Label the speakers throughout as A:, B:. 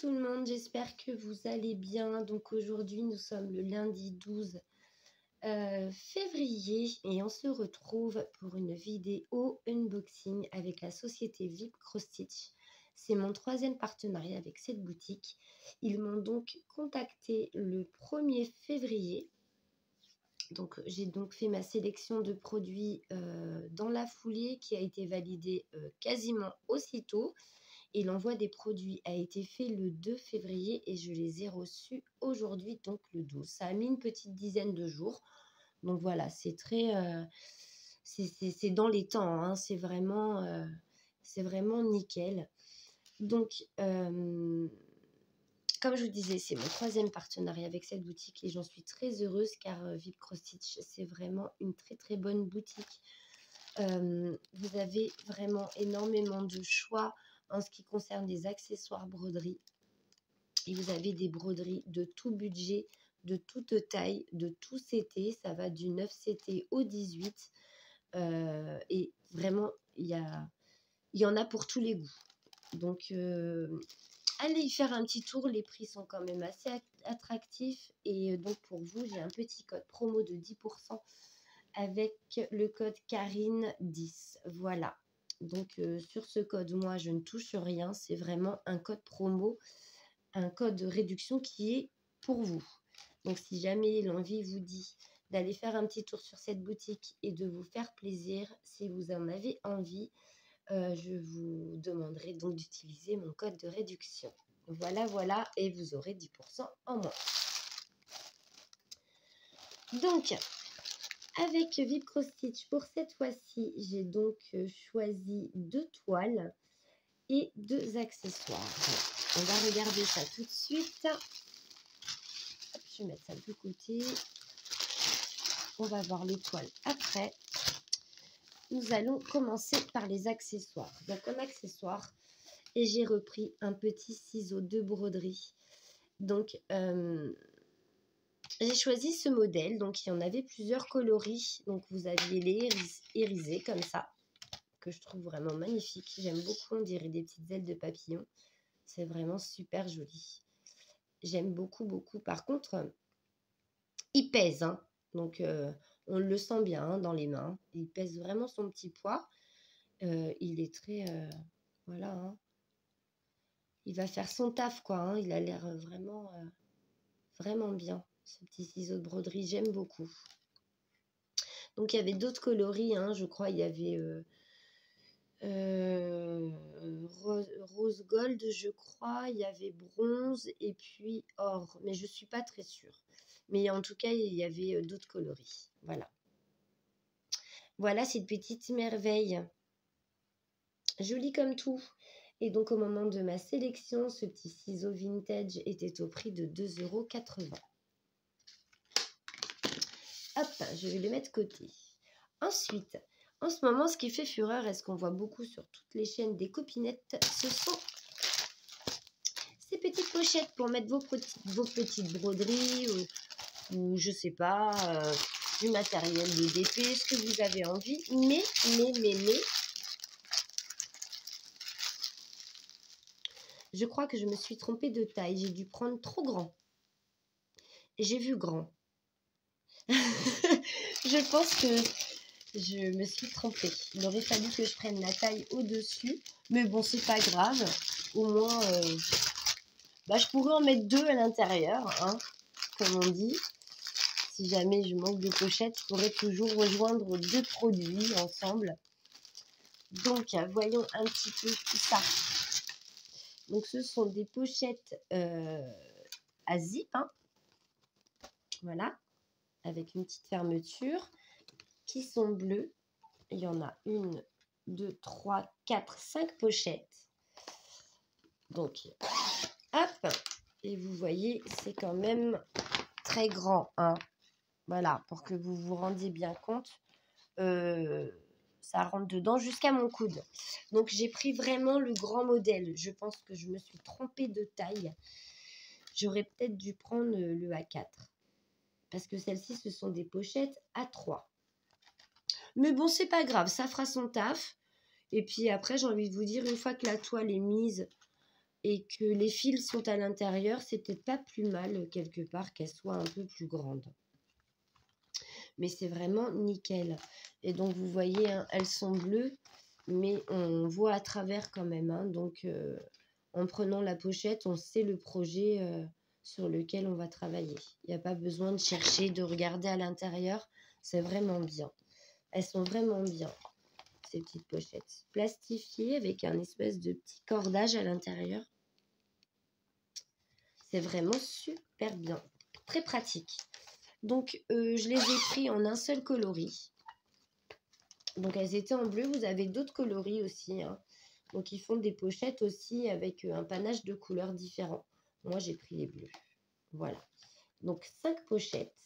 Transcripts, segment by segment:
A: tout le monde, j'espère que vous allez bien. Donc aujourd'hui, nous sommes le lundi 12 février et on se retrouve pour une vidéo unboxing avec la société VIP Cross Stitch. C'est mon troisième partenariat avec cette boutique. Ils m'ont donc contacté le 1er février. Donc j'ai donc fait ma sélection de produits dans la foulée qui a été validée quasiment aussitôt. Et l'envoi des produits a été fait le 2 février et je les ai reçus aujourd'hui, donc le 12. Ça a mis une petite dizaine de jours. Donc voilà, c'est très... c'est dans les temps, hein, c'est vraiment nickel. Donc, comme je vous disais, c'est mon troisième partenariat avec cette boutique et j'en suis très heureuse car VIP Cross Stitch, c'est vraiment une très très bonne boutique. Vous avez vraiment énormément de choix en ce qui concerne les accessoires broderie. Et vous avez des broderies de tout budget, de toute taille, de tout CT. Ça va du 9 CT au 18. Et vraiment, il y en a pour tous les goûts. Donc, allez y faire un petit tour. Les prix sont quand même assez attractifs. Et donc, pour vous, j'ai un petit code promo de 10% avec le code Karine10. Voilà. Donc, sur ce code, moi, je ne touche rien. C'est vraiment un code promo, un code de réduction qui est pour vous. Donc, si jamais l'envie vous dit d'aller faire un petit tour sur cette boutique et de vous faire plaisir, si vous en avez envie, je vous demanderai donc d'utiliser mon code de réduction. Voilà, voilà, et vous aurez 10% en moins. Donc, avec VIP Cross Stitch, pour cette fois-ci, j'ai donc choisi 2 toiles et 2 accessoires. On va regarder ça tout de suite. Hop, je vais mettre ça de côté. On va voir les toiles après. Nous allons commencer par les accessoires. Donc, en accessoire, et j'ai repris un petit ciseau de broderie. Donc, j'ai choisi ce modèle, donc il y en avait plusieurs coloris. Donc vous aviez les irisés comme ça, que je trouve vraiment magnifique. J'aime beaucoup, on dirait des petites ailes de papillon. C'est vraiment super joli. J'aime beaucoup, beaucoup. Par contre, il pèse, hein. Donc on le sent bien hein, dans les mains. Il pèse vraiment son petit poids. Il est très... voilà, hein. Il va faire son taf, quoi. Hein. Il a l'air vraiment, vraiment bien. Ce petit ciseau de broderie, j'aime beaucoup. Donc, il y avait d'autres coloris, hein, je crois. Il y avait rose gold, je crois. Il y avait bronze et puis or. Mais je ne suis pas très sûre. Mais en tout cas, il y avait d'autres coloris. Voilà. Voilà cette petite merveille. Jolie comme tout. Et donc, au moment de ma sélection, ce petit ciseau vintage était au prix de 2,80 €. Hop, je vais le mettre côté. Ensuite, en ce moment, ce qui fait fureur et ce qu'on voit beaucoup sur toutes les chaînes des copinettes, ce sont ces petites pochettes pour mettre vos petites broderies ou je sais pas, du matériel de DP, ce que vous avez envie. Mais, je crois que je me suis trompée de taille. J'ai dû prendre trop grand. J'ai vu grand. Je pense que je me suis trompée. Il aurait fallu que je prenne la taille au-dessus. Mais bon, c'est pas grave. Au moins, je pourrais en mettre 2 à l'intérieur, hein, comme on dit. Si jamais je manque de pochettes, je pourrais toujours rejoindre 2 produits ensemble. Donc, voyons un petit peu tout ça. Donc, ce sont des pochettes à zip, hein. Voilà, avec une petite fermeture, qui sont bleues. Il y en a 1, 2, 3, 4, 5 pochettes. Donc, hop, et vous voyez, c'est quand même très grand, hein. Voilà, pour que vous vous rendiez bien compte, ça rentre dedans jusqu'à mon coude. Donc, j'ai pris vraiment le grand modèle. Je pense que je me suis trompée de taille. J'aurais peut-être dû prendre le A4. Parce que celles-ci, ce sont des pochettes A3. Mais bon, c'est pas grave, ça fera son taf. Et puis après, j'ai envie de vous dire, une fois que la toile est mise et que les fils sont à l'intérieur, c'est peut-être pas plus mal quelque part qu'elles soient un peu plus grandes. Mais c'est vraiment nickel. Et donc vous voyez, hein, elles sont bleues, mais on voit à travers quand même. Hein, donc en prenant la pochette, on sait le projet sur lequel on va travailler. Il n'y a pas besoin de chercher, de regarder à l'intérieur. C'est vraiment bien. Elles sont vraiment bien, ces petites pochettes. Plastifiées avec un espèce de petit cordage à l'intérieur. C'est vraiment super bien. Très pratique. Donc, je les ai pris en un seul coloris. Donc, elles étaient en bleu. Vous avez d'autres coloris aussi. Hein. Donc, ils font des pochettes aussi avec un panache de couleurs différents. Moi, j'ai pris les bleus. Voilà. Donc, 5 pochettes.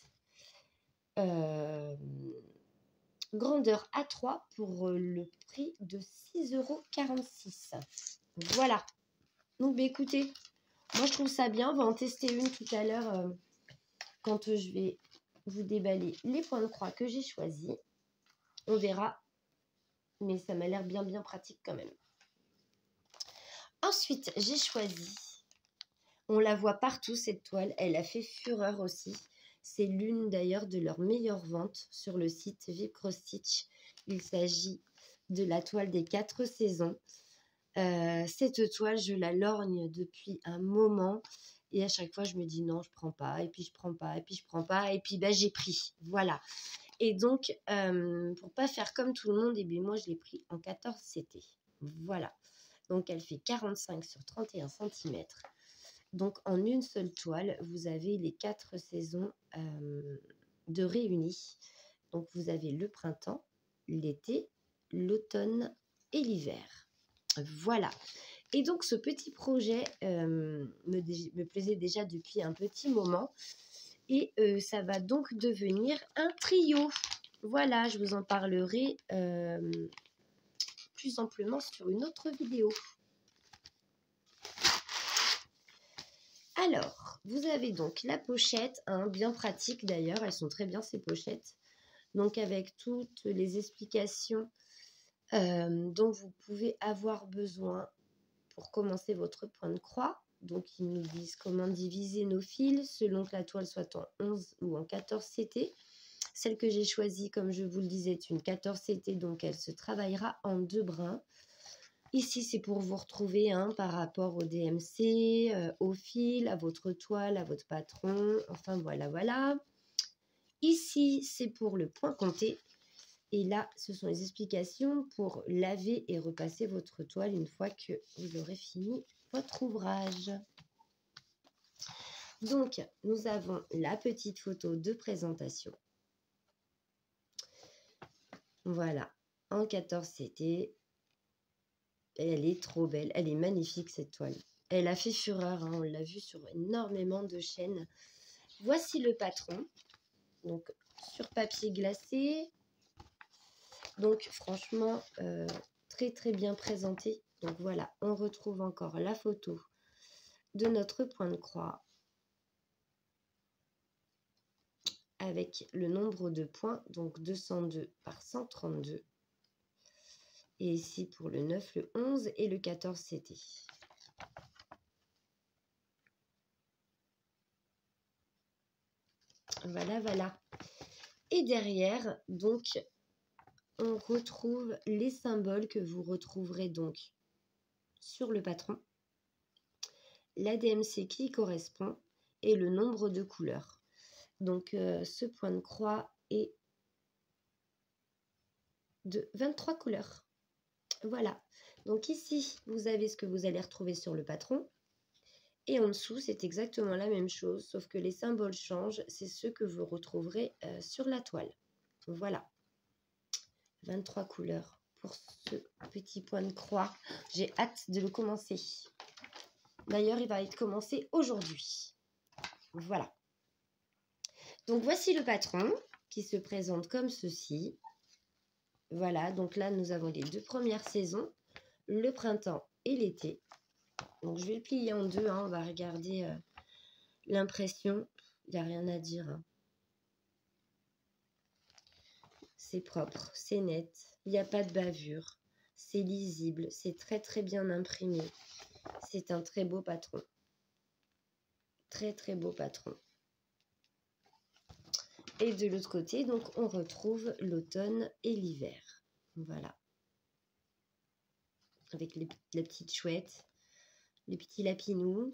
A: Grandeur A3 pour le prix de 6,46 €. Voilà. Donc, bah, écoutez, moi, je trouve ça bien. On va en tester une tout à l'heure quand je vais vous déballer les points de croix que j'ai choisis. On verra. Mais ça m'a l'air bien pratique quand même. Ensuite, j'ai choisi. On la voit partout, cette toile. Elle a fait fureur aussi. C'est l'une d'ailleurs de leurs meilleures ventes sur le site VIP Cross Stitch. Il s'agit de la toile des 4 saisons. Cette toile, je la lorgne depuis un moment. Et à chaque fois, je me dis non, je prends pas. Et puis, je prends pas. Et puis, je prends pas. Et puis, bah, j'ai pris. Voilà. Et donc, pour pas faire comme tout le monde, eh bien, moi, je l'ai pris en 14 CT. Voilà. Donc, elle fait 45 sur 31 cm. Donc, en une seule toile, vous avez les 4 saisons de réunies. Donc, vous avez le printemps, l'été, l'automne et l'hiver. Voilà. Et donc, ce petit projet me plaisait déjà depuis un petit moment. Et ça va donc devenir un trio. Voilà, je vous en parlerai plus amplement sur une autre vidéo. Alors, vous avez donc la pochette, hein, bien pratique d'ailleurs, elles sont très bien ces pochettes. Donc avec toutes les explications dont vous pouvez avoir besoin pour commencer votre point de croix. Donc ils nous disent comment diviser nos fils selon que la toile soit en 11 ou en 14 CT. Celle que j'ai choisie, comme je vous le disais, est une 14 CT, donc elle se travaillera en 2 brins. Ici, c'est pour vous retrouver par rapport au DMC, au fil, à votre toile, à votre patron. Enfin, voilà. Ici, c'est pour le point compté. Et là, ce sont les explications pour laver et repasser votre toile une fois que vous aurez fini votre ouvrage. Donc, nous avons la petite photo de présentation. Voilà, en 14 CT. Elle est trop belle, elle est magnifique cette toile. Elle a fait fureur, hein, on l'a vu sur énormément de chaînes. Voici le patron, donc sur papier glacé. Donc franchement, très bien présenté. Donc voilà, on retrouve encore la photo de notre point de croix avec le nombre de points, donc 202 par 132. Et ici pour le 9, le 11 et le 14 CT. Voilà. Et derrière, donc, on retrouve les symboles que vous retrouverez donc sur le patron, la DMC qui y correspond et le nombre de couleurs. Donc, ce point de croix est de 23 couleurs. Voilà. Donc ici, vous avez ce que vous allez retrouver sur le patron. Et en dessous, c'est exactement la même chose, sauf que les symboles changent. C'est ceux que vous retrouverez sur la toile. Voilà. 23 couleurs pour ce petit point de croix. J'ai hâte de le commencer. D'ailleurs, il va être commencé aujourd'hui. Voilà. Donc, voici le patron qui se présente comme ceci. Voilà, donc là, nous avons les 2 premières saisons, le printemps et l'été. Donc, je vais le plier en 2. On va regarder l'impression. Il n'y a rien à dire. C'est propre, c'est net. Il n'y a pas de bavure. C'est lisible. C'est très bien imprimé. C'est un très beau patron. Très, très beau patron. Et de l'autre côté, donc, on retrouve l'automne et l'hiver. Voilà. Avec la petite chouette, les petits lapinous.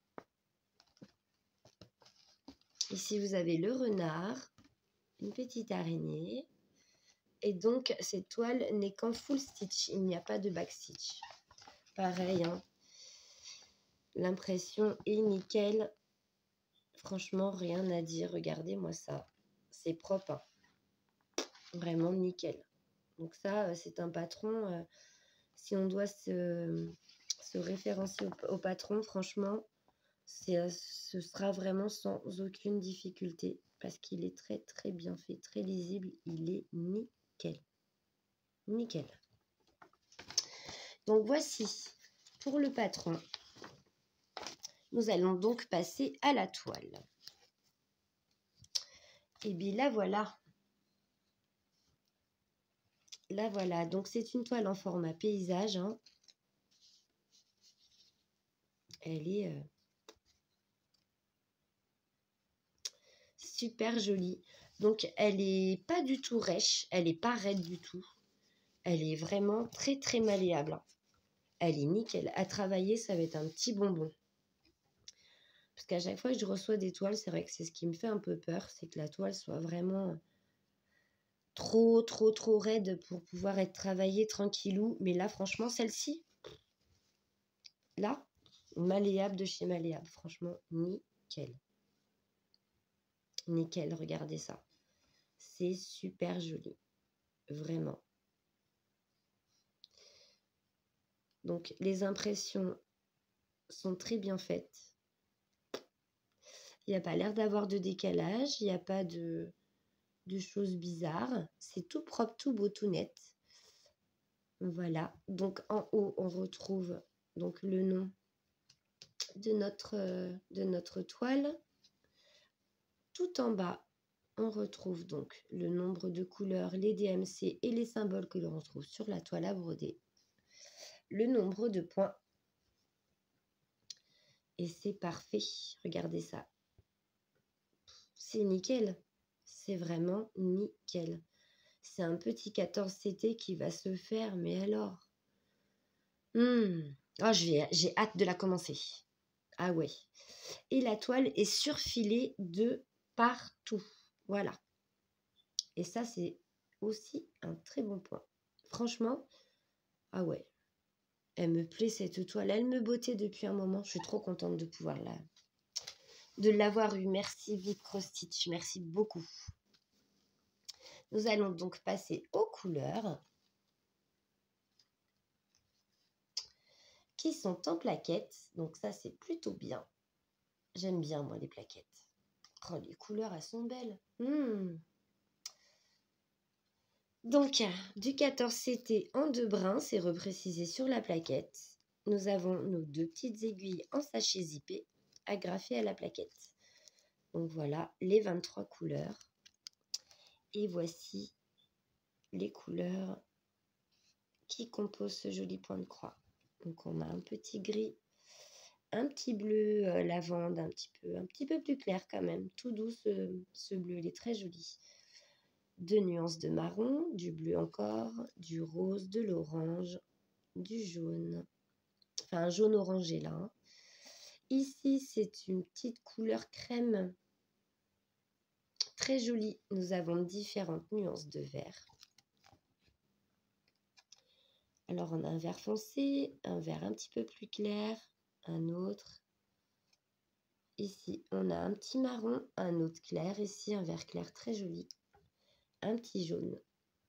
A: Ici, vous avez le renard, une petite araignée. Et donc, cette toile n'est qu'en full stitch. Il n'y a pas de back stitch. Pareil, hein. L'impression est nickel. Franchement, rien à dire. Regardez-moi ça. C'est propre, hein. Vraiment nickel. Donc ça, c'est un patron. Si on doit se référencier au patron, franchement, ce sera vraiment sans aucune difficulté. Parce qu'il est très, très bien fait. Très lisible. Il est nickel. Nickel. Donc voici pour le patron. Nous allons donc passer à la toile. Et bien là voilà. Là voilà. Donc c'est une toile en format paysage. Hein. Elle est super jolie. Donc elle est pas du tout rêche. Elle est pas raide du tout. Elle est vraiment très très malléable. Hein. Elle est nickel. À travailler, ça va être un petit bonbon. Parce qu'à chaque fois que je reçois des toiles, c'est vrai que c'est ce qui me fait un peu peur. C'est que la toile soit vraiment trop raide pour pouvoir être travaillée tranquillou. Mais là, franchement, celle-ci, là, malléable de chez Malléable. Franchement, nickel. Nickel, regardez ça. C'est super joli. Vraiment. Donc, les impressions sont très bien faites. Il n'y a pas l'air d'avoir de décalage. Il n'y a pas de choses bizarres. C'est tout propre, tout beau, tout net. Voilà. Donc, en haut, on retrouve donc le nom de notre toile. Tout en bas, on retrouve donc le nombre de couleurs, les DMC et les symboles que l'on retrouve sur la toile à broder. Le nombre de points. Et c'est parfait. Regardez ça. C'est nickel. C'est vraiment nickel. C'est un petit 14 CT qui va se faire, mais alors oh, j'ai hâte de la commencer. Ah ouais. Et la toile est surfilée de partout. Voilà. Et ça, c'est aussi un très bon point. Franchement, ah ouais. Elle me plaît cette toile. Elle me bottait depuis un moment. Je suis trop contente de l'avoir eue. Merci Vip Cross Stitch. Merci beaucoup. Nous allons donc passer aux couleurs qui sont en plaquettes. Donc ça, c'est plutôt bien. J'aime bien, moi, les plaquettes. Oh, les couleurs, elles sont belles. Donc, du 14 CT en 2 brins, c'est reprécisé sur la plaquette. Nous avons nos 2 petites aiguilles en sachet zippé agrafées à la plaquette. Donc voilà les 23 couleurs. Et voici les couleurs qui composent ce joli point de croix. Donc on a un petit gris, un petit bleu lavande, un petit peu plus clair quand même. Tout doux ce bleu, il est très joli. 2 nuances de marron, du bleu encore, du rose, de l'orange, du jaune. Enfin, un jaune orangé là. Hein. Ici, c'est une petite couleur crème. Très jolie. Nous avons différentes nuances de vert. Alors, on a un vert foncé, un vert un petit peu plus clair, un autre. Ici, on a un petit marron, un autre clair. Ici, un vert clair très joli. Un petit jaune.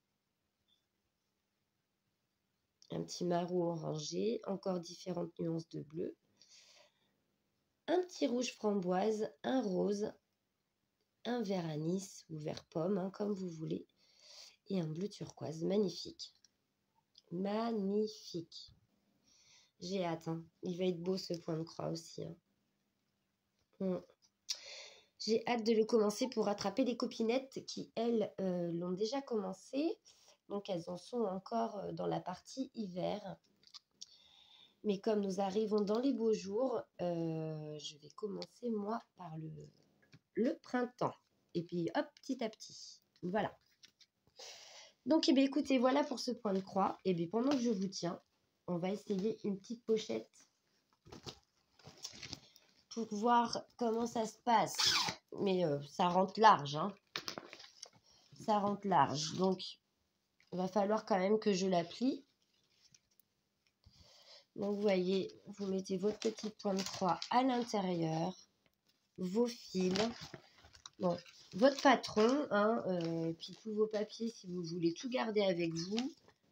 A: Un petit marron orangé, encore différentes nuances de bleu. Un petit rouge framboise, un rose, un vert anis ou vert pomme, hein, comme vous voulez. Et un bleu turquoise, magnifique. Magnifique. J'ai hâte, hein. Il va être beau ce point de croix aussi. Hein. J'ai hâte de le commencer pour rattraper les copinettes qui, elles, l'ont déjà commencé. Donc, elles en sont encore dans la partie hiver. Mais comme nous arrivons dans les beaux jours, je vais commencer moi par le printemps. Et puis hop, petit à petit. Voilà. Donc, eh bien, écoutez, voilà pour ce point de croix. Et bien, pendant que je vous tiens, on va essayer une petite pochette pour voir comment ça se passe. Mais ça rentre large, hein. Ça rentre large. Donc, il va falloir quand même que je la plie. Donc, vous voyez, vous mettez votre petit point de croix à l'intérieur, vos fils, bon, votre patron, hein, puis tous vos papiers si vous voulez tout garder avec vous.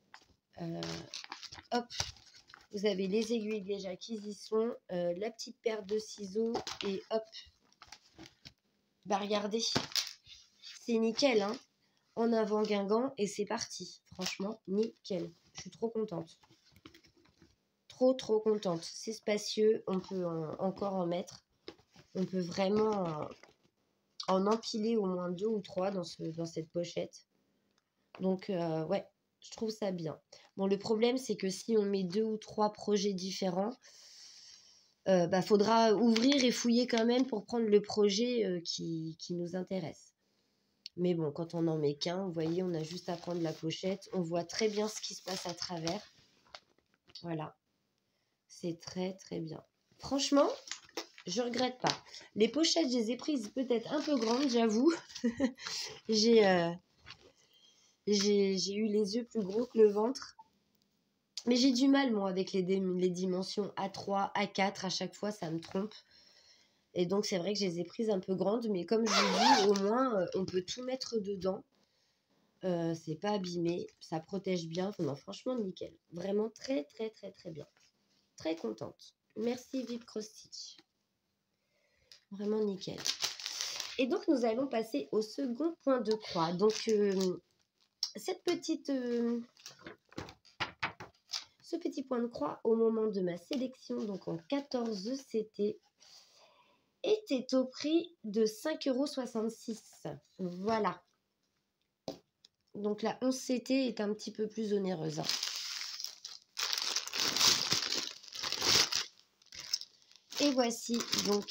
A: Hop, vous avez les aiguilles déjà qui y sont, la petite paire de ciseaux et hop. Bah regardez, c'est nickel, hein. En avant Guingamp et c'est parti. Franchement, nickel. Je suis trop contente. Trop contente. C'est spacieux, on peut encore en mettre. On peut vraiment en empiler au moins 2 ou 3 dans cette pochette. Donc, ouais, je trouve ça bien. Bon, le problème, c'est que si on met 2 ou 3 projets différents, bah, faudra ouvrir et fouiller quand même pour prendre le projet qui nous intéresse. Mais bon, quand on n'en met qu'un, vous voyez, on a juste à prendre la pochette. On voit très bien ce qui se passe à travers. Voilà. C'est très bien. Franchement, je regrette pas. Les pochettes, je les ai prises peut-être un peu grandes, j'avoue. J'ai eu les yeux plus gros que le ventre. Mais j'ai du mal, moi, avec les dimensions A3, A4. À chaque fois, ça me trompe. Et donc, c'est vrai que je les ai prises un peu grandes. Mais comme je vous dis, au moins, on peut tout mettre dedans. C'est pas abîmé. Ça protège bien. Non, franchement, nickel. Vraiment très bien. Très contente. Merci Vip Cross Stitch. Vraiment nickel. Et donc, nous allons passer au second point de croix. Donc, ce petit point de croix, au moment de ma sélection, donc en 14 CT, était au prix de 5,66 €. Voilà. Donc, la 11 CT est un petit peu plus onéreuse. Hein. Et voici donc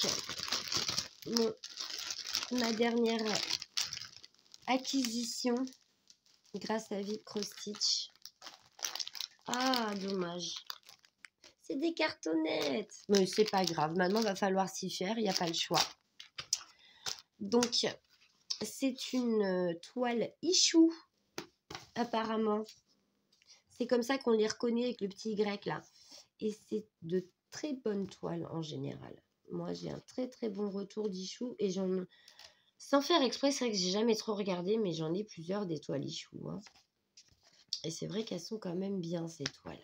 A: ma dernière acquisition grâce à Vip Cross Stitch. Ah, dommage. C'est des cartonnettes. Mais c'est pas grave. Maintenant, il va falloir s'y faire. Il n'y a pas le choix. Donc, c'est une toile Ichou, apparemment. C'est comme ça qu'on les reconnaît avec le petit Y là. Et c'est de très bonnes toiles en général. Moi, j'ai un très bon retour d'Ichou. Et sans faire exprès, c'est vrai que j'ai jamais trop regardé, mais j'en ai plusieurs des toiles Ichou. Hein. Et c'est vrai qu'elles sont quand même bien, ces toiles.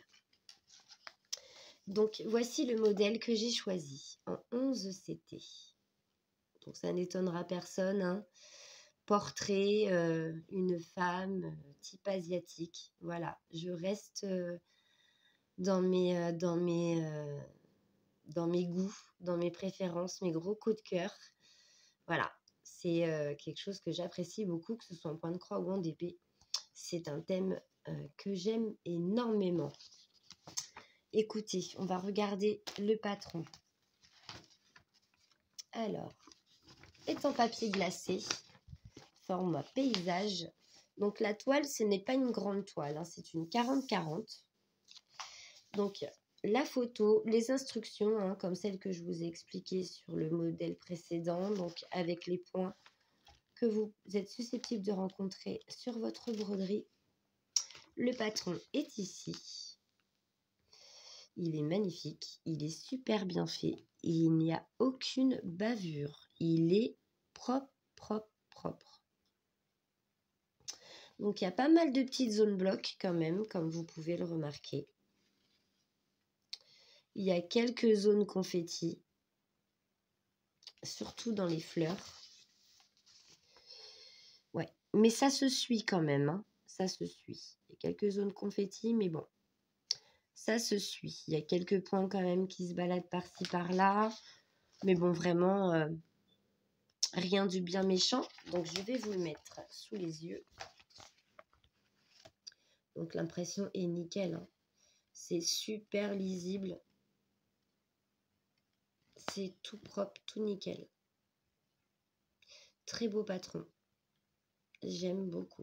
A: Donc, voici le modèle que j'ai choisi en 11 CT. Donc, ça n'étonnera personne. Hein. Portrait, une femme, type asiatique. Voilà, je reste dans mes goûts, dans mes préférences, mes gros coups de cœur. Voilà, c'est quelque chose que j'apprécie beaucoup, que ce soit en point de croix ou en DP. C'est un thème que j'aime énormément. Écoutez, on va regarder le patron. Alors, est en papier glacé, format paysage. Donc la toile, ce n'est pas une grande toile, hein, c'est une 40-40. Donc la photo, les instructions, hein, comme celle que je vous ai expliquée sur le modèle précédent, donc avec les points que vous êtes susceptible de rencontrer sur votre broderie. Le patron est ici. Il est magnifique, il est super bien fait. Et il n'y a aucune bavure. Il est propre. Donc, il y a pas mal de petites zones blocs quand même, comme vous pouvez le remarquer. Il y a quelques zones confetti, surtout dans les fleurs. Ouais, mais ça se suit quand même, hein. Ça se suit. Il y a quelques zones confetti, mais bon, ça se suit. Il y a quelques points quand même qui se baladent par-ci, par-là. Mais bon, vraiment, rien du bien méchant. Donc, je vais vous le mettre sous les yeux. Donc, l'impression est nickel, hein. C'est super lisible. C'est tout propre, tout nickel. Très beau patron. J'aime beaucoup.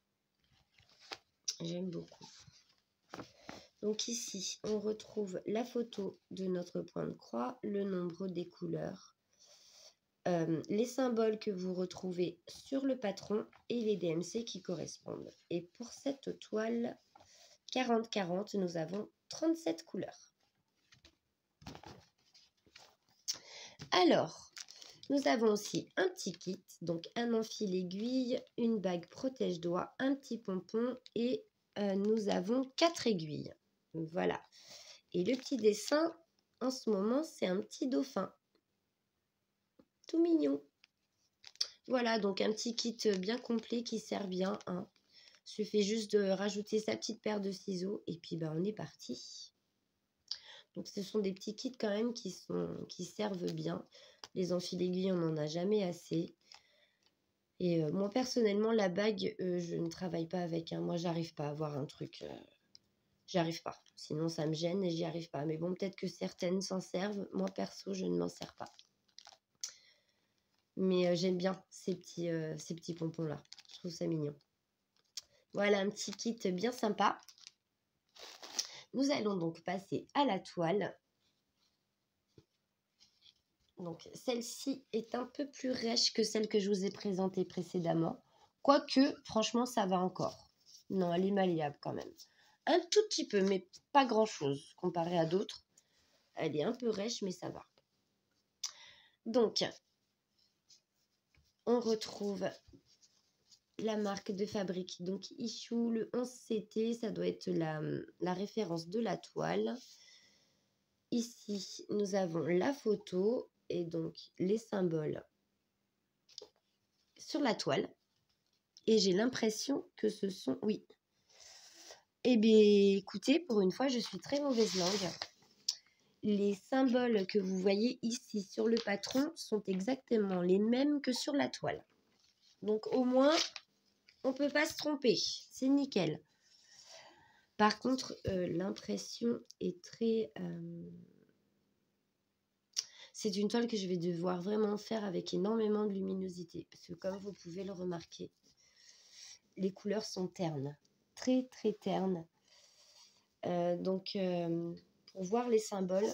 A: J'aime beaucoup. Donc ici, on retrouve la photo de notre point de croix, le nombre des couleurs, les symboles que vous retrouvez sur le patron et les DMC qui correspondent. Et pour cette toile 40-40, nous avons 37 couleurs. Alors, nous avons aussi un petit kit, donc un enfil aiguille, une bague protège-doigts, un petit pompon et nous avons 4 aiguilles. Voilà. Et le petit dessin, en ce moment, c'est un petit dauphin. Tout mignon. Voilà, donc un petit kit bien complet qui sert bien. Hein. Suffit juste de rajouter sa petite paire de ciseaux et puis on est parti. Donc ce sont des petits kits quand même qui servent bien. Les enfils aiguilles, on n'en a jamais assez. Et moi personnellement, la bague, je ne travaille pas avec. Hein. Moi, j'arrive pas à avoir un truc. J'y arrive pas. Sinon, ça me gêne et j'y arrive pas. Mais bon, peut-être que certaines s'en servent. Moi, perso, je ne m'en sers pas. Mais j'aime bien ces petits pompons-là. Je trouve ça mignon. Voilà, un petit kit bien sympa. Nous allons donc passer à la toile. Donc, celle-ci est un peu plus rêche que celle que je vous ai présentée précédemment. Quoique, franchement, ça va encore. Non, elle est malléable quand même. Un tout petit peu, mais pas grand-chose comparé à d'autres. Elle est un peu rêche, mais ça va. Donc, on retrouve la marque de fabrique. Donc, Issue, le 11CT, ça doit être la référence de la toile. Ici, nous avons la photo et donc les symboles sur la toile. Et j'ai l'impression que ce sont... Oui. Eh bien, écoutez, pour une fois, je suis très mauvaise langue. Les symboles que vous voyez ici sur le patron sont exactement les mêmes que sur la toile. Donc, au moins, on ne peut pas se tromper. C'est nickel. Par contre, l'impression est très... C'est une toile que je vais devoir vraiment faire avec énormément de luminosité. Parce que comme vous pouvez le remarquer, les couleurs sont ternes. Très, très ternes. Donc, pour voir les symboles,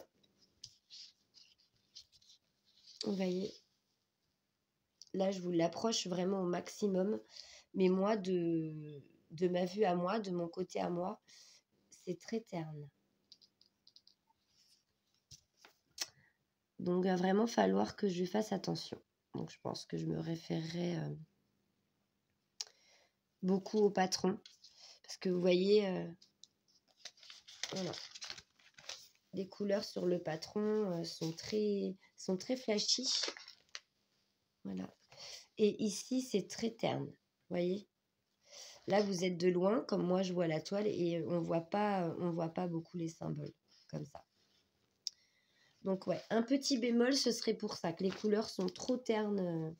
A: vous voyez, là, je vous l'approche vraiment au maximum. Mais moi, de ma vue à moi, de mon côté à moi, c'est très terne. Donc, il va vraiment falloir que je fasse attention. Donc, je pense que je me référerai beaucoup au patron. Parce que vous voyez, voilà, les couleurs sur le patron sont très flashy. Voilà. Et ici, c'est très terne. Vous voyez? Là, vous êtes de loin, comme moi, je vois la toile et on voit pas beaucoup les symboles comme ça. Donc, ouais, un petit bémol, ce serait pour ça, que les couleurs sont trop ternes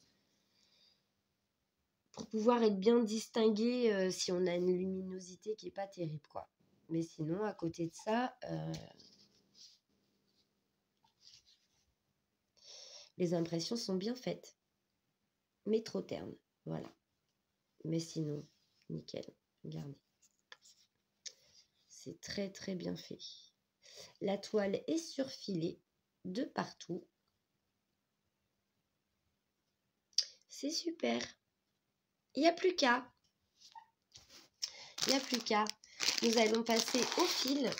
A: pour pouvoir être bien distinguées si on a une luminosité qui n'est pas terrible, quoi. Mais sinon, à côté de ça, les impressions sont bien faites, mais trop ternes, voilà. Mais sinon, nickel, regardez. C'est très, très bien fait. La toile est surfilée de partout. C'est super. Il n'y a plus qu'à. Il n'y a plus qu'à. Nous allons passer au fil.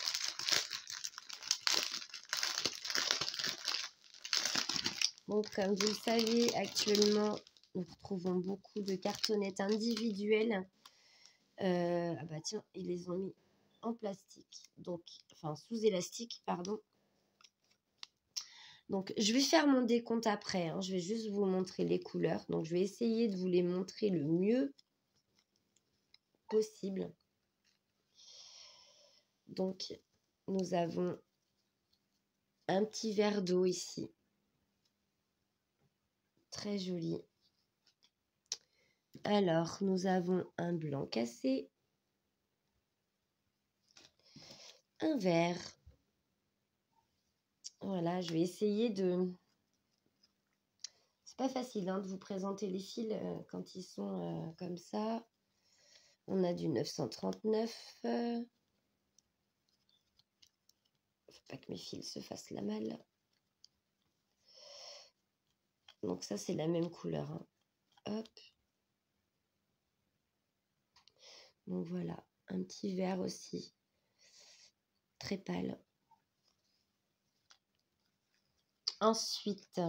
A: Donc, comme vous le savez, actuellement, nous retrouvons beaucoup de cartonnettes individuelles. Ah bah tiens, ils les ont mis en plastique. Donc, enfin, sous élastique, pardon. Donc, je vais faire mon décompte après. Hein. Je vais juste vous montrer les couleurs. Donc, je vais essayer de vous les montrer le mieux possible. Donc, nous avons un petit verre d'eau ici. Très joli. Alors, nous avons un blanc cassé. un vert. Voilà, je vais essayer de... C'est pas facile hein, de vous présenter les fils quand ils sont comme ça. On a du 939. Faut pas que mes fils se fassent la malle. Donc ça, c'est la même couleur. Hein. Hop. Donc voilà, un petit vert aussi. Très pâle. Ensuite,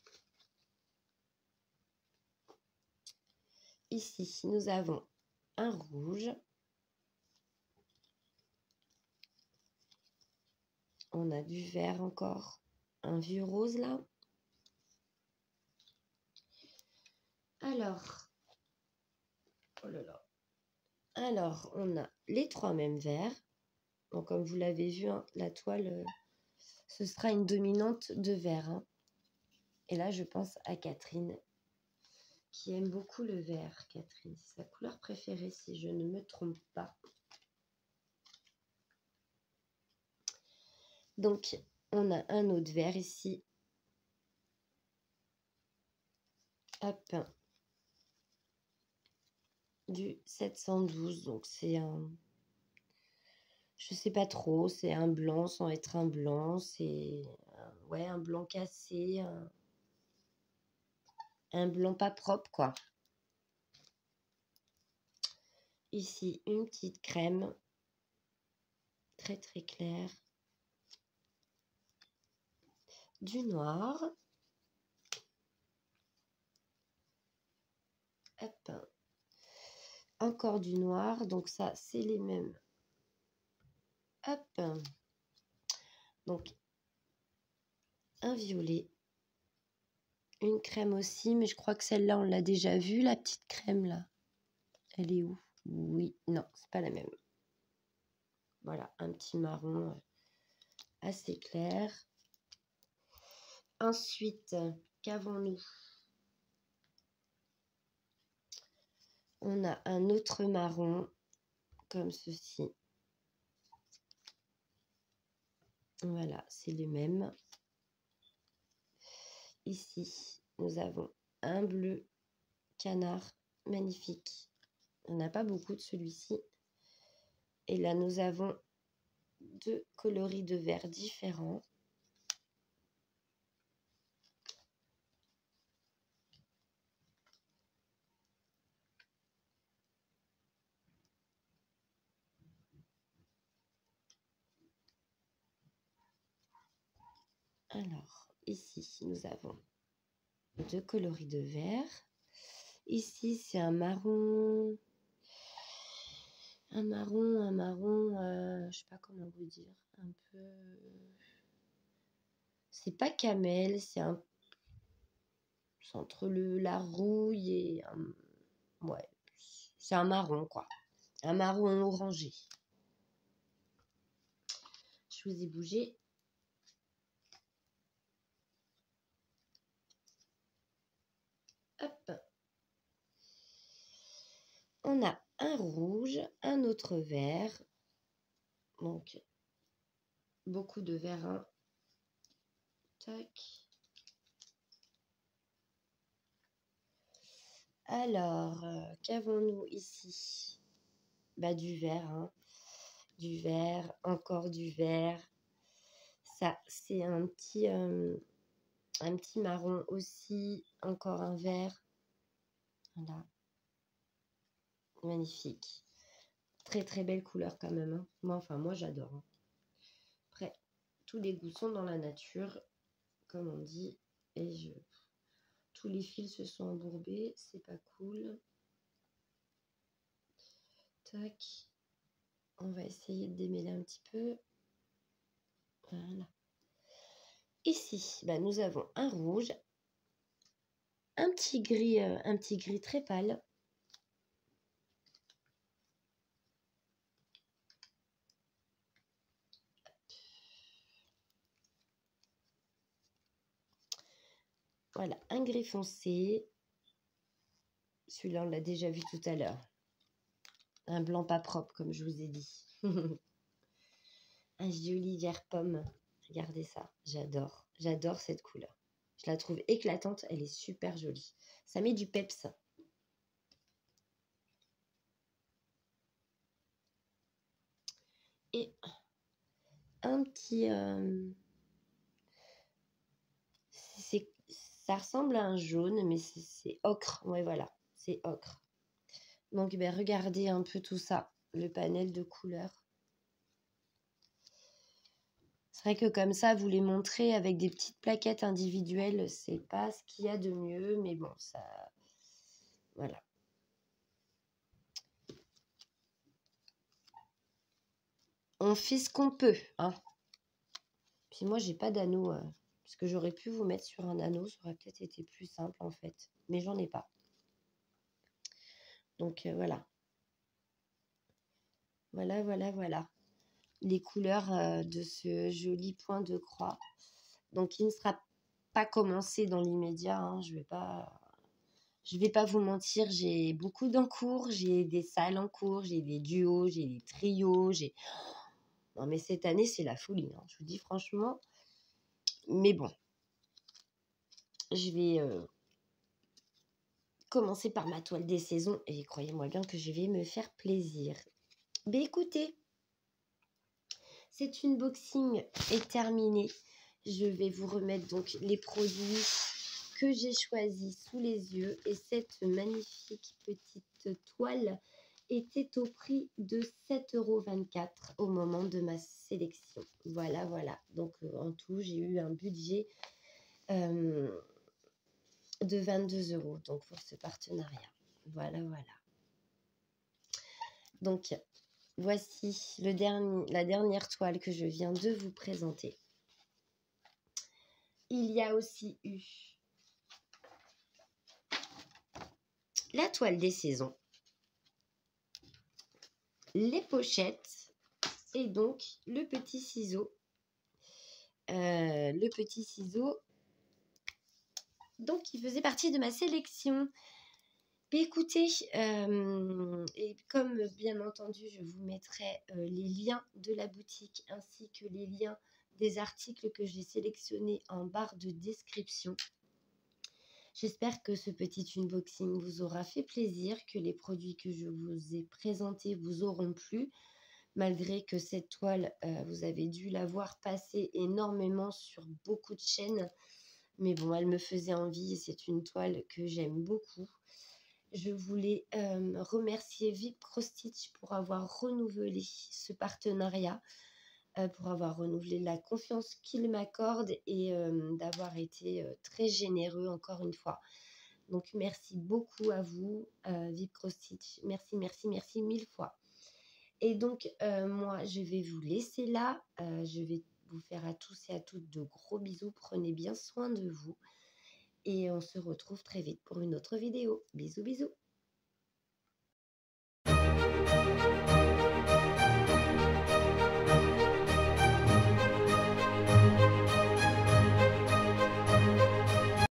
A: ici, nous avons un rouge. On a du vert encore. Un vieux rose là. Alors, oh là là. Alors, on a les trois mêmes verts. Donc, comme vous l'avez vu, hein, la toile, ce sera une dominante de vert. Hein. Et là, je pense à Catherine, qui aime beaucoup le vert. Catherine, c'est sa couleur préférée, si je ne me trompe pas. Donc, on a un autre vert ici. Hop. Du 712. Donc, c'est un... Je sais pas trop, c'est un blanc sans être un blanc. C'est ouais, un blanc cassé. Un blanc pas propre, quoi. Ici, une petite crème. Très, très claire. Du noir. Hop. Encore du noir. Donc ça, c'est les mêmes. Hop. Donc, un violet. Une crème aussi, mais je crois que celle-là, on l'a déjà vue, la petite crème, là. Elle est où? Oui, non, c'est pas la même. Voilà, un petit marron assez clair. Ensuite, qu'avons-nous? On a un autre marron, comme ceci. Voilà, c'est le même. Ici, nous avons un bleu canard magnifique. On n'a pas beaucoup de celui-ci. Et là, nous avons deux coloris de vert différents. Alors, ici, nous avons deux coloris de vert. Ici, c'est un marron, je sais pas comment vous dire, un peu... C'est pas camel, c'est entre la rouille et... ouais, c'est un marron, quoi. Un marron orangé. Je vous ai bougé. Hop. On a un rouge, un autre vert. Donc, beaucoup de vert. Hein. Tac. Alors, qu'avons-nous ici? Bah, du vert. Hein. Du vert, encore du vert. Ça, c'est un petit marron aussi. Encore un vert. Voilà. Magnifique. Très, très belle couleur quand même. Hein. Moi, j'adore. Hein. Après, tous les goûts sont dans la nature, comme on dit. Et tous les fils se sont embourbés. C'est pas cool. Tac. On va essayer de démêler un petit peu. Voilà. Ici, bah, nous avons un rouge, un petit gris très pâle. Voilà, un gris foncé. Celui-là, on l'a déjà vu tout à l'heure. Un blanc pas propre, comme je vous ai dit. Un joli vert pomme. Regardez ça, j'adore. J'adore cette couleur. Je la trouve éclatante, elle est super jolie. Ça met du peps. Et un petit... ça ressemble à un jaune, mais c'est ocre. Ouais, voilà, c'est ocre. Donc, ben, regardez un peu tout ça, le panel de couleurs. C'est vrai que comme ça, vous les montrez avec des petites plaquettes individuelles, c'est pas ce qu'il y a de mieux, mais bon, ça... Voilà. On fait ce qu'on peut, hein. Puis moi, j'ai pas d'anneau, parce que j'aurais pu vous mettre sur un anneau, ça aurait peut-être été plus simple en fait, mais j'en ai pas. Donc voilà. Voilà. Les couleurs de ce joli point de croix. Donc il ne sera pas commencé dans l'immédiat, hein. Je vais pas vous mentir, j'ai beaucoup d'encours, j'ai des salles en cours, j'ai des duos, j'ai des trios, Non mais cette année c'est la folie, hein, je vous dis franchement. Mais bon, je vais commencer par ma toile des saisons et croyez-moi bien que je vais me faire plaisir. Ben écoutez, cet unboxing est terminé. Je vais vous remettre donc les produits que j'ai choisis sous les yeux. Et cette magnifique petite toile était au prix de 7,24 € au moment de ma sélection. Voilà. Donc en tout, j'ai eu un budget de 22 € donc pour ce partenariat. Voilà. Donc, voici la dernière toile que je viens de vous présenter. Il y a aussi eu la toile des saisons, les pochettes et donc le petit ciseau. Donc qui faisait partie de ma sélection. Mais écoutez, et comme bien entendu, je vous mettrai les liens de la boutique ainsi que les liens des articles que j'ai sélectionnés en barre de description. J'espère que ce petit unboxing vous aura fait plaisir, que les produits que je vous ai présentés vous auront plu, malgré que cette toile, vous avez dû la voir passer énormément sur beaucoup de chaînes. Mais bon, elle me faisait envie et c'est une toile que j'aime beaucoup. Je voulais remercier VIP Cross Stitch pour avoir renouvelé ce partenariat, pour avoir renouvelé la confiance qu'il m'accorde et d'avoir été très généreux encore une fois. Donc merci beaucoup à vous, VIP Cross Stitch. Merci 1000 fois. Et donc moi je vais vous laisser là. Je vais vous faire à tous et à toutes de gros bisous. Prenez bien soin de vous. Et on se retrouve très vite pour une autre vidéo. Bisous.